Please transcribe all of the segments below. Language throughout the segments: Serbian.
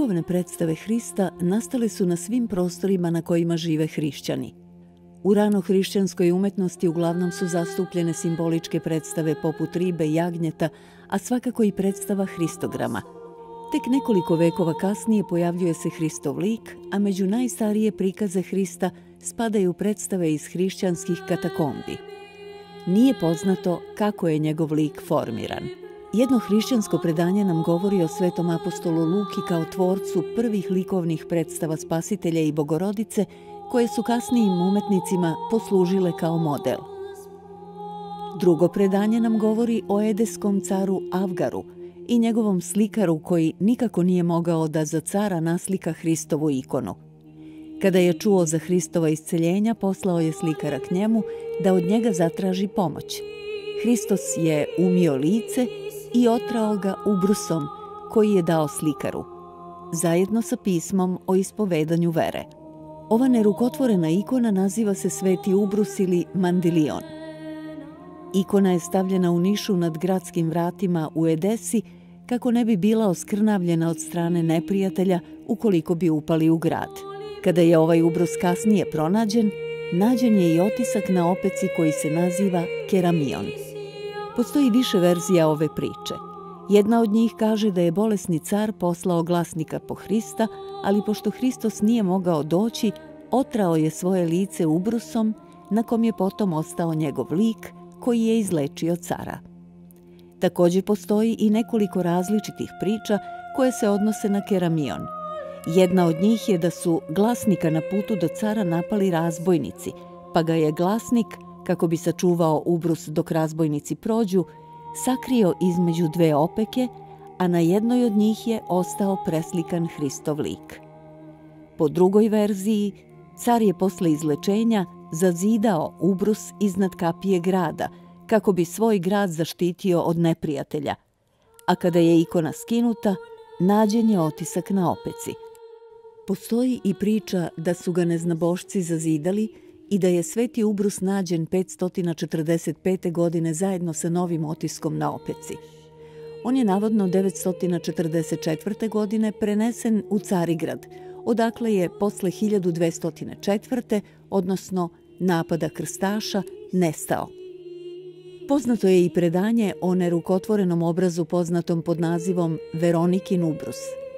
Likovne predstave Hrista nastale su na svim prostorima na kojima žive hrišćani. U ranohrišćanskoj umetnosti uglavnom su zastupljene simboličke predstave poput ribe, jagnjeta, a svakako i predstava Hristograma. Tek nekoliko vekova kasnije pojavljuje se Hristov lik, a među najstarije prikaze Hrista spadaju predstave iz hrišćanskih katakombi. Nije poznato kako je njegov lik formiran. Jedno hrišćansko predanje nam govori o svetom apostolu Luki kao tvorcu prvih likovnih predstava Spasitelja i Bogorodice, koje su kasnijim umetnicima poslužile kao model. Drugo predanje nam govori o edeskom caru Avgaru i njegovom slikaru koji nikako nije mogao da za cara naslika Hristovu ikonu. Kada je čuo za Hristova isceljenja, poslao je slikara k njemu da od njega zatraži pomoć. Hristos je umio lice i otrao ga ubrusom koji je dao slikaru, zajedno sa pismom o ispovedanju vere. Ova nerukotvorena ikona naziva se Sveti ubrus ili mandilion. Ikona je stavljena u nišu nad gradskim vratima u Edesi kako ne bi bila oskrnavljena od strane neprijatelja ukoliko bi upali u grad. Kada je ovaj ubrus kasnije pronađen, nađen je i otisak na opeci koji se naziva keramion. Postoji više verzija ove priče. Jedna od njih kaže da je bolesni car poslao glasnika po Hrista, ali pošto Hristos nije mogao doći, otrao je svoje lice ubrusom, na kom je potom ostao njegov lik koji je izlečio cara. Također postoji i nekoliko različitih priča koje se odnose na keramion. Jedna od njih je da su glasnika na putu do cara napali razbojnici, pa ga je glasnik, kako bi sačuvao ubrus dok razbojnici prođu, sakrio između dve opeke, a na jednoj od njih je ostao preslikan Hristov lik. Po drugoj verziji, car je posle izlečenja zazidao ubrus iznad kapije grada, kako bi svoj grad zaštitio od neprijatelja, a kada je ikona skinuta, nađen je otisak na opeci. Postoji i priča da su ga neznabošci zazidali i da je sveti ubrus nađen 545. godine zajedno sa novim otiskom na opeci. On je navodno 944. godine prenesen u Carigrad, odakle je posle 1204. odnosno napada krstaša, nestao. Poznato je i predanje o nerukotvorenom obrazu poznatom pod nazivom Veronikin ubrus.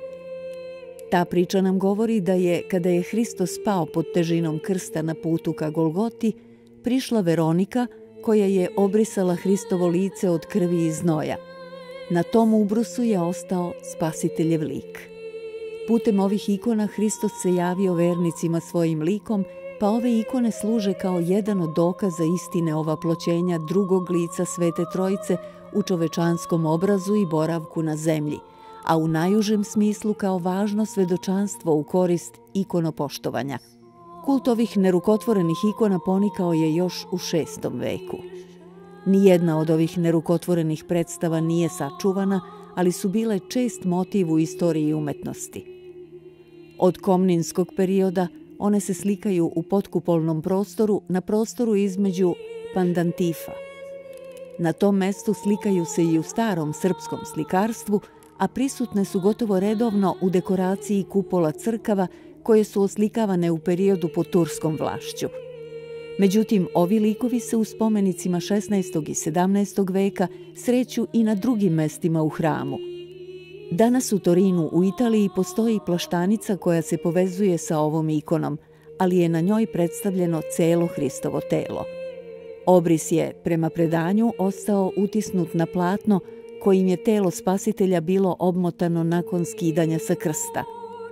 Ta priča nam govori da je, kada je Hristos pao pod težinom krsta na putu ka Golgoti, prišla Veronika koja je obrisala Hristovo lice od krvi i znoja. Na tom ubrusu je ostao Spasiteljev lik. Putem ovih ikona Hristos se javio vernicima svojim likom, pa ove ikone služe kao jedan od dokaza istine ovaploćenja drugog lica Svete Trojice u čovečanskom obrazu i boravku na zemlji, a u najužem smislu kao važno svedočanstvo u korist ikonopoštovanja. Kult ovih nerukotvorenih ikona ponikao je još u VI. Veku. Nijedna od ovih nerukotvorenih predstava nije sačuvana, ali su bile čest motiv u istoriji umetnosti. Od komninskog perioda one se slikaju u potkupolnom prostoru, na prostoru između pandantifa. Na tom mestu slikaju se i u starom srpskom slikarstvu, a prisutne su gotovo redovno u dekoraciji kupola crkava koje su oslikavane u periodu pod turskom vlašću. Međutim, ovi likovi se u spomenicima 16. i 17. veka sreću i na drugim mestima u hramu. Danas u Torinu u Italiji postoji plaštanica koja se povezuje sa ovom ikonom, ali je na njoj predstavljeno celo Hristovo telo. Obris je, prema predanju, ostao utisnut na platno kojim je telo Spasitelja bilo obmotano nakon skidanja sa krsta.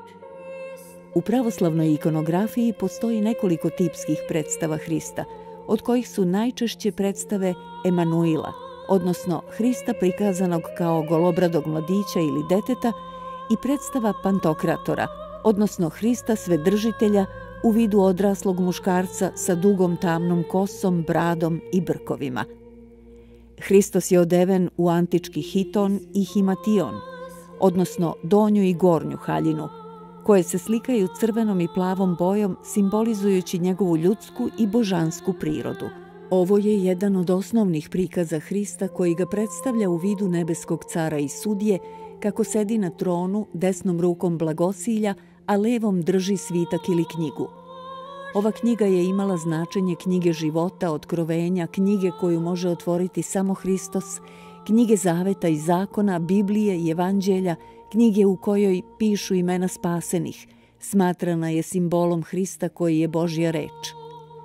U pravoslavnoj ikonografiji postoji nekoliko tipskih predstava Hrista, od kojih su najčešće predstave Emanuila, odnosno Hrista prikazanog kao golobradog mladića ili deteta, i predstava Pantokratora, odnosno Hrista Svedržitelja u vidu odraslog muškarca sa dugom tamnom kosom, bradom i brkovima. Hristos je odeven u antički hiton i himation, odnosno donju i gornju haljinu, koje se slikaju crvenom i plavom bojom, simbolizujući njegovu ljudsku i božansku prirodu. Ovo je jedan od osnovnih prikaza Hrista koji ga predstavlja u vidu nebeskog cara i sudije, kako sedi na tronu, desnom rukom blagosilja, a levom drži svitak ili knjigu. Ova knjiga je imala značenje knjige života, otkrovenja, knjige koju može otvoriti samo Hristos, knjige zaveta i zakona, Biblije i evanđelja, knjige u kojoj pišu imena spasenih. Smatrana je simbolom Hrista koji je Božja reč.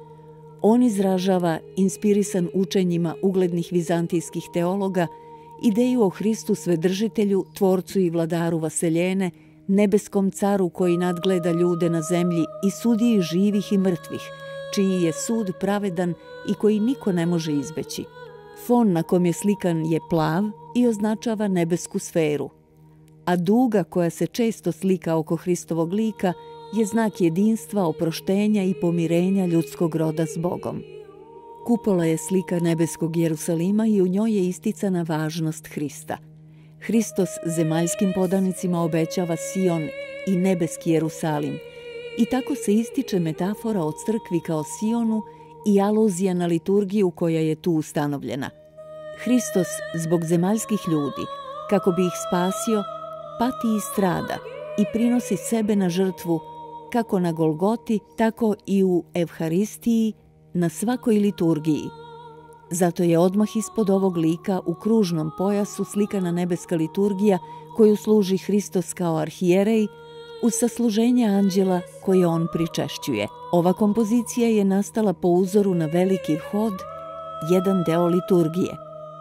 On izražava, inspirisan učenjima uglednih vizantijskih teologa, ideju o Hristu Svedržitelju, tvorcu i vladaru vaseljene, nebeskom caru koji nadgleda ljude na zemlji i sudiji živih i mrtvih, čiji je sud pravedan i koji niko ne može izbeći. Fon na kom je slikan je plav i označava nebesku sferu, a duga koja se često slika oko Hristovog lika je znak jedinstva, oproštenja i pomirenja ljudskog roda s Bogom. Kupola je slika nebeskog Jerusalima i u njoj je isticana važnost Hrista. Hristos zemaljskim podanicima obećava Sion i nebeski Jerusalim i tako se ističe metafora o crkvi kao Sionu i aluzija na liturgiju koja je tu ustanovljena. Hristos zbog zemaljskih ljudi, kako bi ih spasio, pati i strada i prinosi sebe na žrtvu, kako na Golgoti, tako i u Evharistiji, na svakoj liturgiji. Zato je odmah ispod ovog lika u kružnom pojasu slikana nebeska liturgija koju služi Hristos kao arhijerej uz sasluženje anđela koje on pričešćuje. Ova kompozicija je nastala po uzoru na veliki hod, jedan deo liturgije.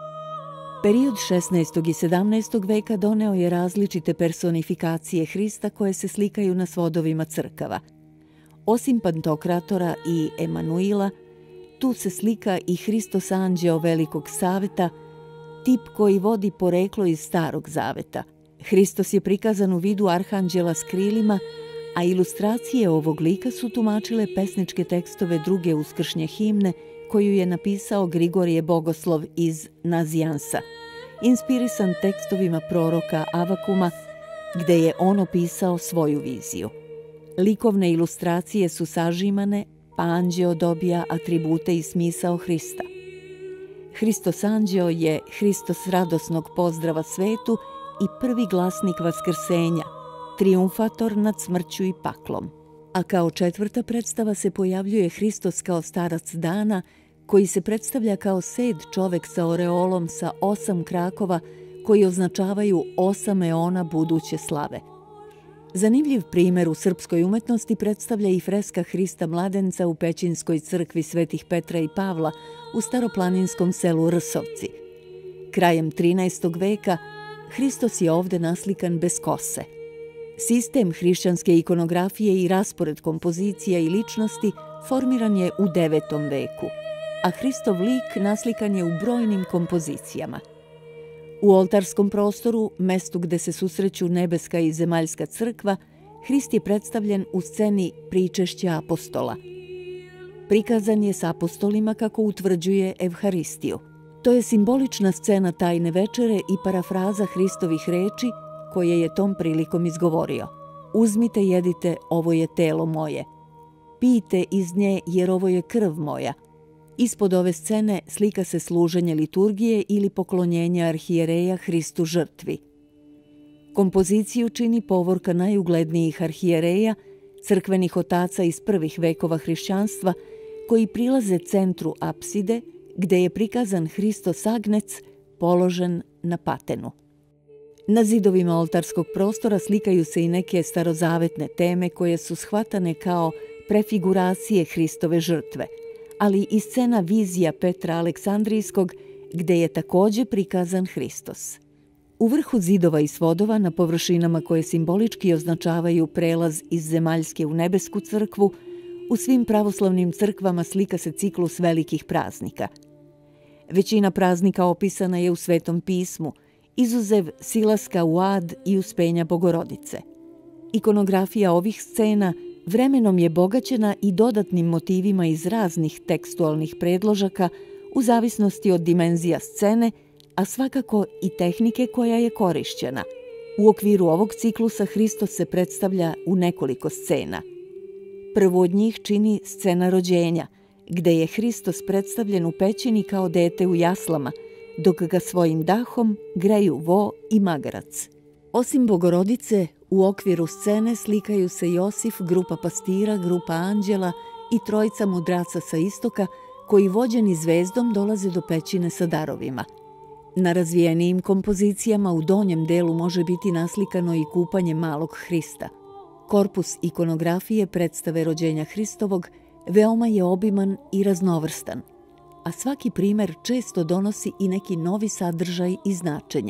Period 16. i 17. veka doneo je različite personifikacije Hrista koje se slikaju na svodovima crkava. Osim Pantokratora i Emanuila, tu se slika i Hristos anđeo Velikog Saveta, tip koji vodi poreklo iz Starog Zaveta. Hristos je prikazan u vidu arhanđela s krilima, a ilustracije ovog lika su tumačile pesničke tekstove druge uskršnje himne koju je napisao Grigorije Bogoslov iz Naziansa, inspirisan tekstovima proroka Avakuma, gde je on opisao svoju viziju. Likovne ilustracije su sažimane, pa anđeo dobija atribute i smisao Hrista. Hristos anđeo je Hristos radosnog pozdrava svetu i prvi glasnik vaskrsenja, triumfator nad smrću i paklom. A kao četvrta predstava se pojavljuje Hristos kao starac dana, koji se predstavlja kao sed čovek sa oreolom sa 8 krakova koji označavaju 8 eona buduće slave. Zanimljiv primer u srpskoj umetnosti predstavlja i freska Hrista mladenca u Pećinskoj crkvi Svetih Petra i Pavla u staroplaninskom selu Rsovci. Krajem 13. veka Hristos je ovde naslikan bez kose. Sistem hrišćanske ikonografije i raspored kompozicija i ličnosti formiran je u 9. veku, a Hristov lik naslikan je u brojnim kompozicijama. U oltarskom prostoru, mestu gde se susreću nebeska i zemaljska crkva, Hrist je predstavljen u sceni pričešća apostola. Prikazan je s apostolima kako utvrđuje Evharistiju. To je simbolična scena tajne večere i parafraza Hristovih reči koje je tom prilikom izgovorio. Uzmite, jedite, ovo je telo moje. Pijte iz nje jer ovo je krv moja. Ispod ove scene slika se služenje liturgije ili poklonjenje arhijereja Hristu žrtvi. Kompoziciju čini povorka najuglednijih arhijereja, crkvenih otaca iz prvih vekova hrišćanstva, koji prilaze centru apside, gde je prikazan Hristos agnec položen na patenu. Na zidovima oltarskog prostora slikaju se i neke starozavetne teme koje su shvatane kao prefiguracije Hristove žrtve, ali i scena vizija Petra Aleksandrijskog, gde je takođe prikazan Hristos. U vrhu zidova i svodova, na površinama koje simbolički označavaju prelaz iz zemaljske u nebesku crkvu, u svim pravoslavnim crkvama slika se ciklus velikih praznika. Većina praznika opisana je u Svetom pismu, izuzev silaska u Ad i uspenja Bogorodice. Ikonografija ovih scena vremenom je bogaćena i dodatnim motivima iz raznih tekstualnih predložaka u zavisnosti od dimenzija scene, a svakako i tehnike koja je korišćena. U okviru ovog ciklusa Hristos se predstavlja u nekoliko scena. Prvu od njih čini scena rođenja, gde je Hristos predstavljen u pećini kao dete u jaslama, dok ga svojim dahom greju vo i magarac. Osim Bogorodice, u okviru scene slikaju se Josif, grupa pastira, grupa anđela i trojica mudraca sa istoka koji vođeni zvezdom dolaze do pećine sa darovima. Na razvijenijim kompozicijama u donjem delu može biti naslikano i kupanje malog Hrista. Korpus ikonografije predstave rođenja Hristovog veoma je obiman i raznovrstan, a svaki primer često donosi i neki novi sadržaj i značenje.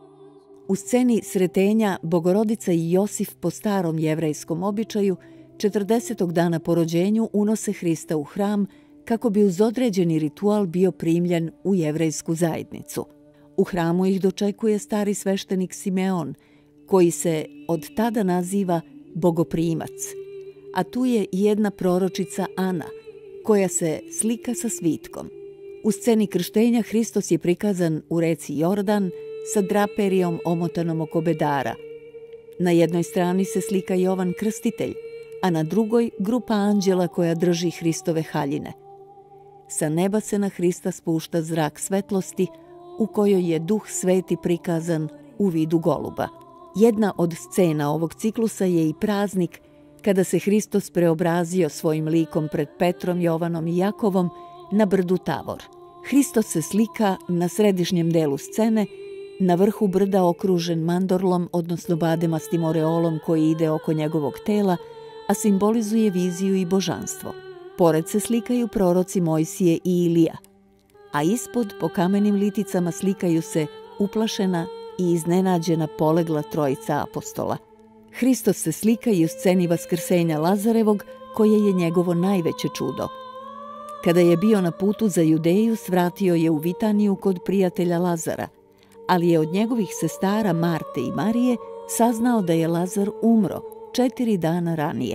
U sceni sretenja Bogorodica i Josif po starom jevrejskom običaju 40. dana po rođenju unose Hrista u hram kako bi uz određeni ritual bio primljen u jevrejsku zajednicu. U hramu ih dočekuje stari sveštenik Simeon, koji se od tada naziva Bogoprimac, a tu je i jedna proročica Ana, koja se slika sa svitkom. U sceni krštenja Hristos je prikazan u reci Jordan sa draperijom omotanom oko bedara. Na jednoj strani se slika Jovan Krstitelj, a na drugoj grupa anđela koja drži Hristove haljine. Sa neba se na Hrista spušta zrak svetlosti u kojoj je Duh Sveti prikazan u vidu goluba. Jedna od scena ovog ciklusa je i praznik kada se Hristos preobrazio svojim likom pred Petrom, Jovanom i Jakovom na brdu Tavor. Hristos se slika na središnjem delu scene, na vrhu brda okružen mandorlom, odnosno bademastim oreolom koji ide oko njegovog tela, a simbolizuje viziju i božanstvo. Pored se slikaju proroci Mojsije i Ilija, a ispod po kamenim liticama slikaju se uplašena i iznenađena polegla trojica apostola. Hristos se slika i u sceni vaskrsenja Lazarevog, koje je njegovo najveće čudo. Kada je bio na putu za Judeju, svratio je u Vitaniju kod prijatelja Lazara, ali je od njegovih sestara Marte i Marije saznao da je Lazar umro 4 dana ranije.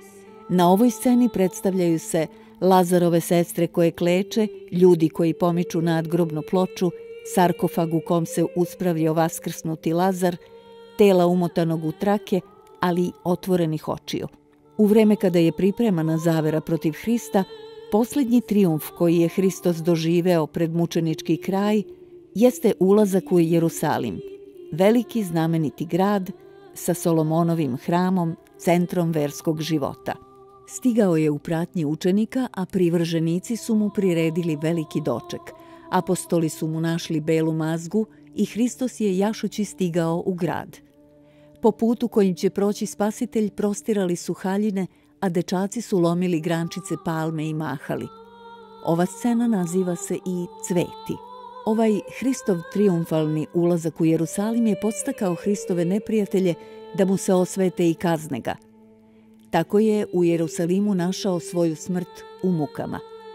Na ovoj sceni predstavljaju se Lazarove sestre koje kleče, ljudi koji pomiču nadgrobnu ploču, sarkofag u kom se uspravio vaskrsnuti Lazar, tela umotanog u trake, ali otvorenih očiju. U vreme kada je pripremana zavera protiv Hrista, posljednji trijumf koji je Hristos doživeo pred mučenički kraj jeste ulazak u Jerusalim, veliki znameniti grad sa Solomonovim hramom, centrom verskog života. Stigao je u pratnji učenika, a privrženici su mu priredili veliki doček. Apostoli su mu našli belu mazgu i Hristos je jašući stigao u grad. Po putu kojim će proći Spasitelj prostirali su haljine, a dečaci su lomili grančice palme i mahali. Ova scena naziva se i Cveti. Ovaj Hristov triumfalni ulazak u Jerusalim je podstakao Hristove neprijatelje da mu se osvete i kazne ga. Tako je u Jerusalimu našao svoju smrt u mukama.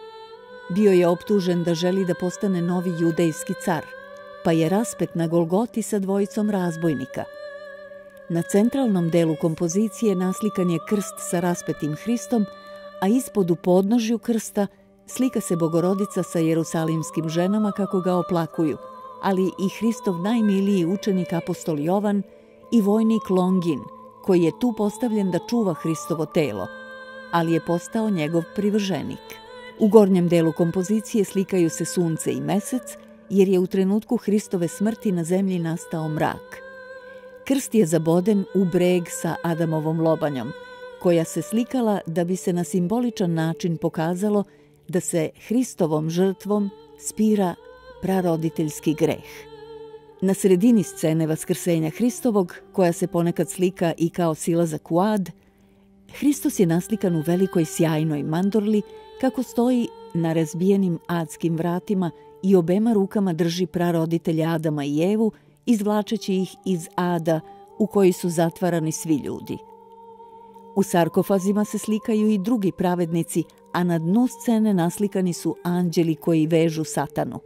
Bio je optužen da želi da postane novi judejski car, pa je raspet na Golgoti sa dvojicom razbojnika. Na centralnom delu kompozicije naslikan je krst sa raspetim Hristom, a ispod u podnožju krsta slika se Bogorodica sa jerusalimskim ženama kako ga oplakuju, ali i Hristov najmiliji učenik apostol Jovan i vojnik Longin, koji je tu postavljen da čuva Hristovo telo, ali je postao njegov privrženik. U gornjem delu kompozicije slikaju se sunce i mesec, jer je u trenutku Hristove smrti na zemlji nastao mrak. Krst je zaboden u breg sa Adamovom lobanjom, koja se slikala da bi se na simboličan način pokazalo da se Hristovom žrtvom spira praroditeljski greh. Na sredini scene Vaskrsenja Hristovog, koja se ponekad slika i kao silazak u ad, Hristos je naslikan u velikoj sjajnoj mandorli kako stoji na razbijenim adskim vratima i obema rukama drži praroditelja Adama i Evu, izvlačeći ih iz ada u koji su zatvarani svi ljudi. U sarkofazima se slikaju i drugi pravednici, a na dnu scene naslikani su anđeli koji vežu satanu.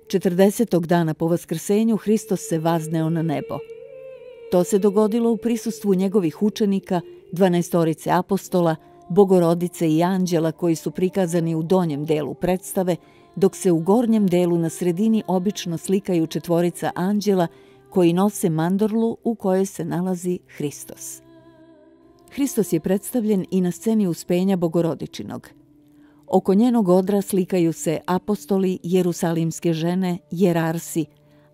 40. dana po Vaskrsenju Hristos se vazneo na nebo. To se dogodilo u prisustvu njegovih učenika, 12 apostola, Bogorodice i anđela koji su prikazani u donjem delu predstave, dok se u gornjem delu na sredini obično slikaju 4 anđela koji nose mandorlu u kojoj se nalazi Hristos. Hristos je predstavljen i na sceni uspenja Bogorodičinog. Oko njenog odra slikaju se apostoli, jerusalimske žene, jerarsi,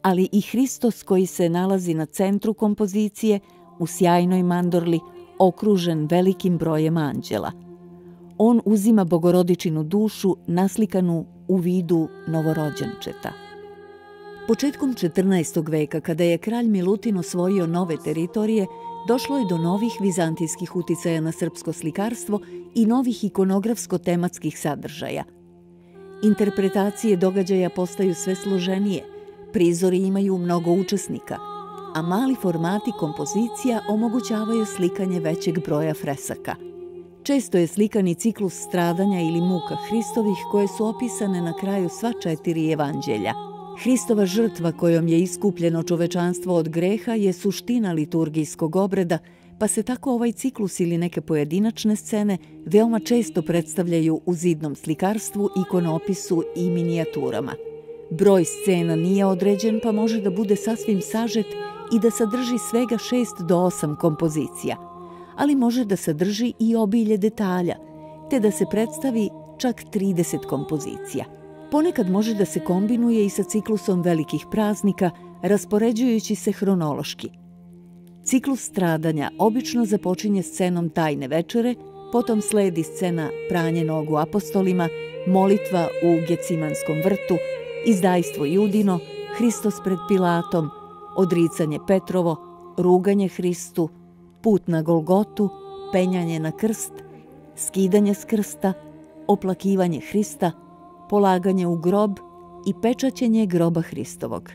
ali i Hristos koji se nalazi na centru kompozicije u sjajnoj mandorli, okružen velikim brojem anđela. On uzima Bogorodičinu dušu naslikanu u vidu novorođenčeta. Početkom 14. veka, kada je kralj Milutin osvojio nove teritorije, došlo je do novih vizantijskih uticaja na srpsko slikarstvo i novih ikonografsko-tematskih sadržaja. Interpretacije događaja postaju sve složenije, prizori imaju mnogo učesnika, a mali formati kompozicija omogućavaju slikanje većeg broja fresaka. Često je slikan i ciklus stradanja ili muka Hristovih koje su opisane na kraju sva 4 evanđelja. Hristova žrtva kojom je iskupljeno čovečanstvo od greha je suština liturgijskog obreda, pa se tako ovaj ciklus ili neke pojedinačne scene veoma često predstavljaju u zidnom slikarstvu, ikonopisu i minijaturama. Broj scena nije određen, pa može da bude sasvim sažet i da sadrži svega 6 do 8 kompozicija, ali može da sadrži i obilje detalja, te da se predstavi čak 30 kompozicija. Ponekad može da se kombinuje i sa ciklusom velikih praznika, raspoređujući se hronološki. Ciklus stradanja obično započinje scenom Tajne večere, potom sledi scena Pranje nogu apostolima, molitva u Gecimanskom vrtu, Izdajstvo Judino, Hristos pred Pilatom, Odricanje Petrovo, Ruganje Hristu, Put na Golgotu, Penjanje na krst, Skidanje s krsta, Oplakivanje Hrista, Polaganje u grob i Pečaćenje groba Hristovog.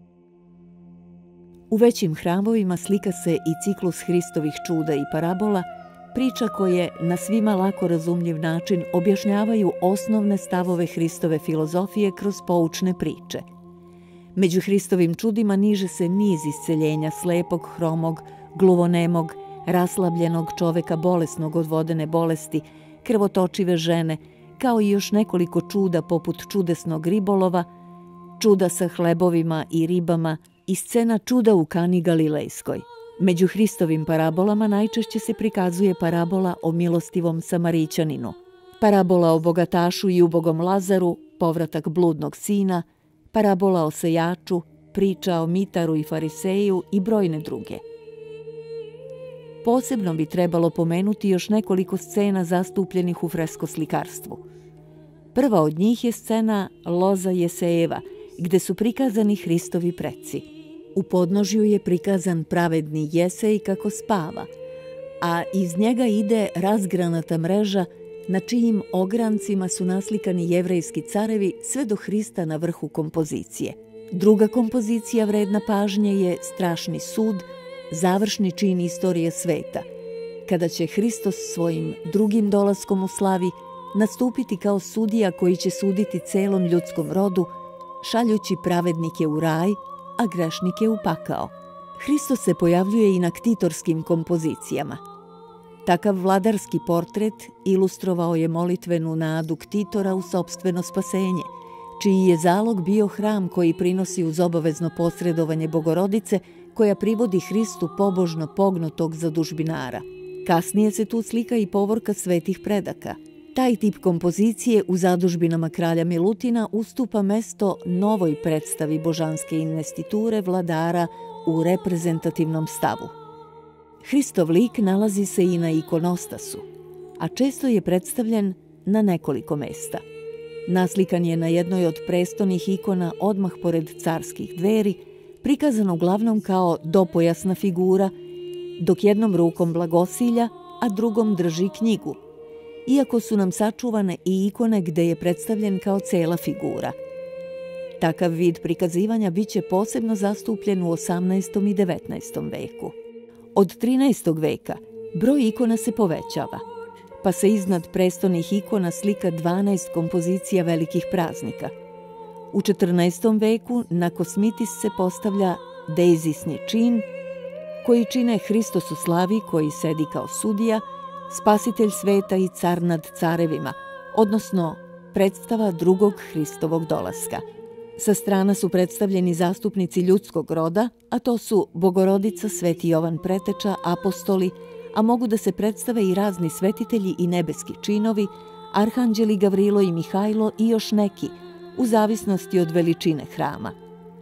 U većim hramovima slika se i ciklus Hristovih čuda i parabola, priča koje na svima lako razumljiv način objašnjavaju osnovne stavove Hristove filozofije kroz poučne priče. Među Hristovim čudima niže se niz isceljenja slepog, hromog, gluvonemog, raslabljenog čoveka bolesnog od vodene bolesti, krvotočive žene, kao i još nekoliko čuda poput čudesnog ribolova, čuda sa hlebovima i ribama i scena čuda u Kani Galilejskoj. Među Hristovim parabolama najčešće se prikazuje parabola o milostivom Samarićaninu, parabola o bogatašu i ubogom Lazaru, povratak bludnog sina, parabola o sejaču, priča o mitaru i fariseju i brojne druge. Posebno bi trebalo pomenuti još nekoliko scena zastupljenih u freskoslikarstvu. Prva od njih je scena Loza Jesejeva, gde su prikazani Hristovi preci. U podnožju je prikazan pravedni Jesej kako spava, a iz njega ide razgranata mreža na čijim ograncima su naslikani jevrejski carevi sve do Hrista na vrhu kompozicije. Druga kompozicija vredna pažnje je Strašni sud, završni čin istorije sveta, kada će Hristos svojim drugim dolaskom u slavi nastupiti kao sudija koji će suditi celom ljudskom rodu, šaljući pravednike u raj, a grešnike u pakao. Hristos se pojavljuje i na ktitorskim kompozicijama. Takav vladarski portret ilustrovao je molitvenu nadu ktitora u sopstveno spasenje, čiji je zalog bio hram koji prinosi uz obavezno posredovanje Bogorodice, koja privodi Hristu pobožno pognutog zadužbinara. Kasnije se tu slika i povorka svetih predaka. Taj tip kompozicije u zadužbinama kralja Milutina ustupa mesto novoj predstavi božanske investiture vladara u reprezentativnom stavu. Hristov lik nalazi se i na ikonostasu, a često je predstavljen na nekoliko mesta. Naslikan je na jednoj od prestonih ikona odmah pored carskih dveri, prikazan uglavnom kao dopojasna figura, dok jednom rukom blagosilja, a drugom drži knjigu, iako su nam sačuvane i ikone gde je predstavljen kao cela figura. Takav vid prikazivanja biće posebno zastupljen u 18. i 19. veku. Od 13. veka broj ikona se povećava, pa se iznad prestonih ikona slika 12 kompozicija velikih praznika. U 14. veku na kosmitis se postavlja deizisni čin, koji čine Hristos u slavi koji sedi kao sudija, spasitelj sveta i car nad carevima, odnosno predstava drugog Hristovog dolaska. Sa strana su predstavljeni zastupnici ljudskog roda, a to su Bogorodica, Sveti Jovan Preteča, apostoli, a mogu da se predstave i razni svetitelji i nebeski činovi, arhanđeli Gavrilo i Mihajlo i još neki, u zavisnosti od veličine hrama.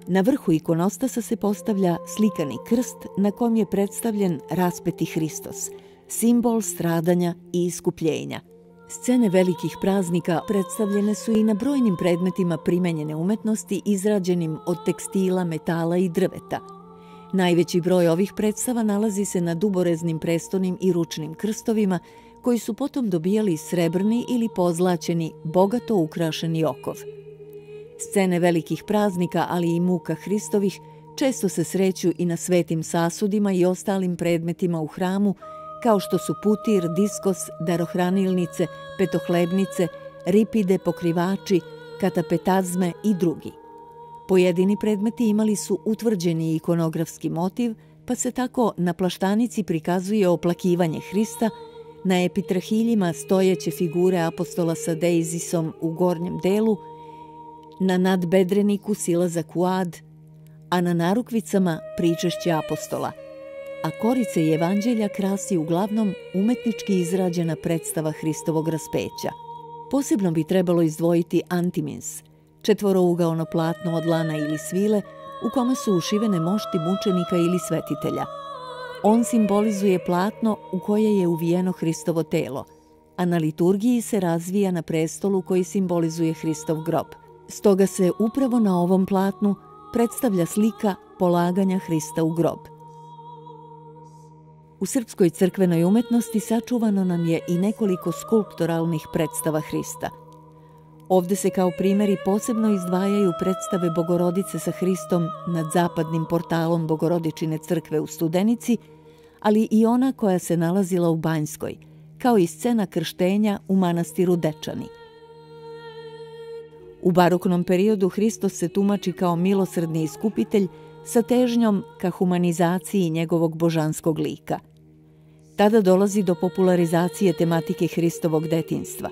Na vrhu ikonostasa se postavlja slikani krst na kom je predstavljen raspeti Hristos, simbol stradanja i iskupljenja. Scene velikih praznika predstavljene su i na brojnim predmetima primenjene umetnosti izrađenim od tekstila, metala i drveta. Najveći broj ovih predstava nalazi se na duboreznim prestonim i ručnim krstovima, koji su potom dobijali srebrni ili pozlaćeni, bogato ukrašeni okov. Scene velikih praznika, ali i muka Hristovih, često se sreću i na svetim sasudima i ostalim predmetima u hramu, kao što su putir, diskos, darohranilnice, petohlebnice, ripide, pokrivači, katapetazme i drugi. Pojedini predmeti imali su utvrđeni ikonografski motiv, pa se tako na plaštanici prikazuje oplakivanje Hrista, na epitrahiljima stojeće figure apostola sa deizisom u gornjem delu, na nadbedreniku silazak u ad, a na narukvicama pričešće apostola. A korice i evanđelja krasi uglavnom umetnički izrađena predstava Hristovog raspeća. Posebno bi trebalo izdvojiti antimins, četvorougaono platno od lana ili svile u kome su ušivene mošti mučenika ili svetitelja. On simbolizuje platno u koje je uvijeno Hristovo telo, a na liturgiji se razvija na prestolu koji simbolizuje Hristov grob. Stoga se upravo na ovom platnu predstavlja slika polaganja Hrista u grob. U srpskoj crkvenoj umetnosti sačuvano nam je i nekoliko skulptoralnih predstava Hrista. Ovde se kao primjeri posebno izdvajaju predstave Bogorodice sa Hristom nad zapadnim portalom Bogorodičine crkve u Studenici, ali i ona koja se nalazila u Banjskoj, kao i scena krštenja u manastiru Dečani. U baroknom periodu Hristos se tumači kao milosrdni iskupitelj sa težnjom ka humanizaciji njegovog božanskog lika. Tada dolazi do popularizacije tematike Hristovog detinjstva.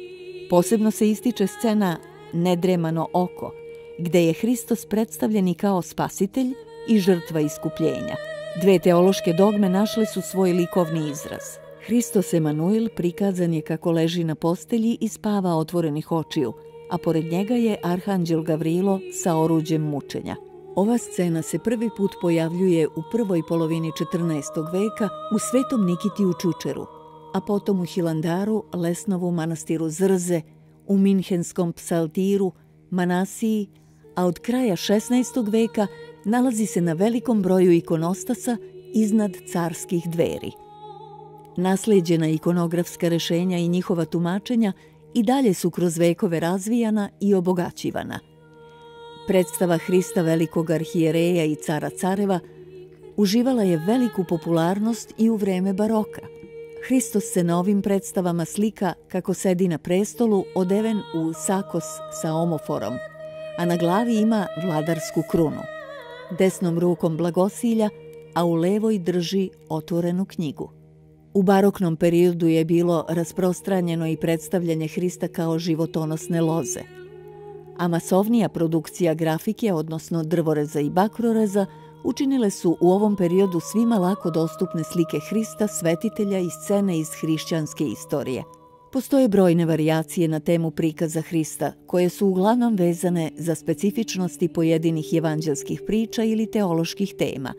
Posebno se ističe scena Nedremano oko, gde je Hristos predstavljen i kao spasitelj i žrtva iskupljenja. Dve teološke dogme našle su svoj likovni izraz. Hristos Emanuel prikazan je kako leži na postelji i spava otvorenih očiju, a pored njega je arhanđel Gavrilo sa oruđem mučenja. Ova scena se prvi put pojavljuje u prvoj polovini 14. veka u Svetom Nikiti u Čučeru, a potom u Hilandaru, Lesnovu, manastiru Zrze, u Minhenskom psaltiru, Manasiji, a od kraja 16. veka nalazi se na velikom broju ikonostasa iznad carskih dveri. Nasleđena ikonografska rešenja i njihova tumačenja i dalje su kroz vekove razvijana i obogaćivana. Predstava Hrista velikog arhijereja i cara careva uživala je veliku popularnost i u vreme baroka. Hristos se na ovim predstavama slika kako sedi na prestolu odeven u sakos sa omoforom, a na glavi ima vladarsku krunu. Desnom rukom blagosilja, a u levoj drži otvorenu knjigu. U baroknom periodu je bilo rasprostranjeno i predstavljanje Hrista kao životonosne loze, a masovnija produkcija grafike, odnosno drvoreza i bakroreza, učinile su u ovom periodu svima lako dostupne slike Hrista, svetitelja i scene iz hrišćanske istorije. Postoje brojne varijacije na temu prikaza Hrista, koje su uglavnom vezane za specifičnosti pojedinih evanđelskih priča ili teoloških tema.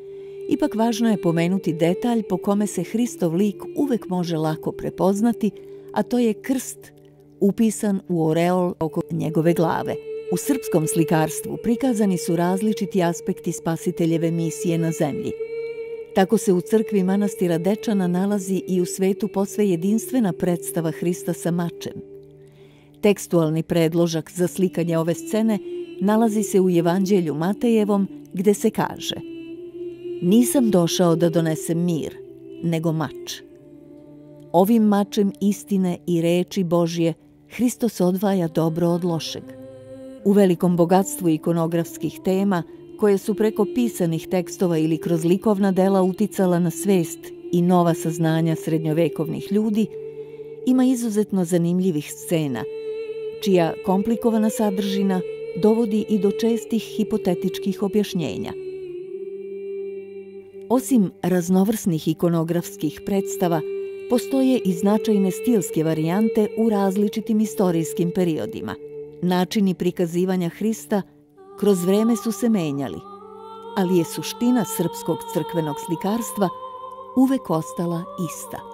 Ipak važno je pomenuti detalj po kome se Hristov lik uvek može lako prepoznati, a to je krst upisan u oreol oko njegove glave. U srpskom slikarstvu prikazani su različiti aspekti spasiteljeve misije na zemlji. Tako se u crkvi manastira Dečana nalazi i u svetu posve jedinstvena predstava Hrista sa mačem. Tekstualni predložak za slikanje ove scene nalazi se u Evanđelju Matejevom, gde se kaže: "Nisam došao da donesem mir, nego mač. Ovim mačem istine i reči Božje Hristos odvaja dobro od lošeg." U velikom bogatstvu ikonografskih tema, koje su preko pisanih tekstova ili kroz likovna dela uticala na svest i nova saznanja srednjovekovnih ljudi, ima izuzetno zanimljivih scena, čija komplikovana sadržina dovodi i do čestih hipotetičkih objašnjenja. Osim raznovrsnih ikonografskih predstava, postoje i značajne stilske varijante u različitim istorijskim periodima. Načini prikazivanja Hrista kroz vreme su se menjali, ali je suština srpskog crkvenog slikarstva uvek ostala ista.